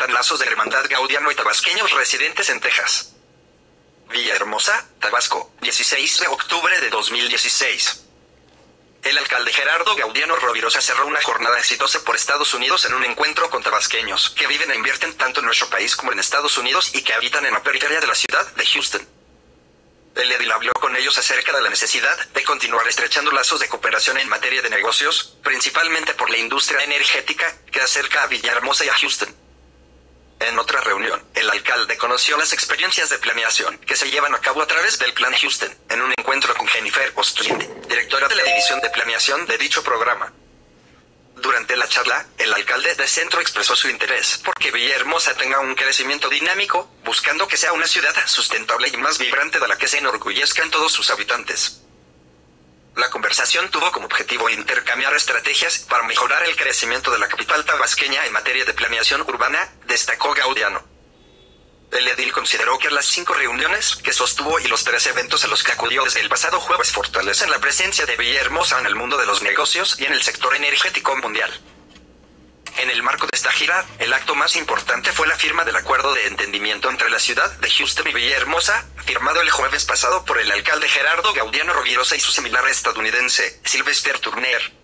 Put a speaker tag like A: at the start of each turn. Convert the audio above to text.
A: fomentan lazos de hermandad gaudiano y tabasqueños residentes en Texas. Villahermosa, Tabasco, 16 de octubre de 2016. El alcalde Gerardo Gaudiano Rovirosa cerró una jornada exitosa por Estados Unidos en un encuentro con tabasqueños que viven e invierten tanto en nuestro país como en Estados Unidos y que habitan en la periferia de la ciudad de Houston. El edil habló con ellos acerca de la necesidad de continuar estrechando lazos de cooperación en materia de negocios, principalmente por la industria energética que acerca a Villahermosa y a Houston. En otra reunión, el alcalde conoció las experiencias de planeación que se llevan a cabo a través del Plan Houston, en un encuentro con Jennifer Ostrinde, directora de la división de planeación de dicho programa. Durante la charla, el alcalde de Centro expresó su interés por que Villahermosa tenga un crecimiento dinámico, buscando que sea una ciudad sustentable y más vibrante de la que se enorgullezcan todos sus habitantes. La conversación tuvo como objetivo intercambiar estrategias para mejorar el crecimiento de la capital tabasqueña en materia de planeación urbana, destacó Gaudiano. El edil consideró que las 5 reuniones que sostuvo y los 3 eventos a los que acudió desde el pasado jueves fortalecen la presencia de Villahermosa en el mundo de los negocios y en el sector energético mundial. En el marco de esta gira, el acto más importante fue la firma del acuerdo de entendimiento entre la ciudad de Houston y Villahermosa, firmado el jueves pasado por el alcalde Gerardo Gaudiano Rovirosa y su similar estadounidense, Sylvester Turner.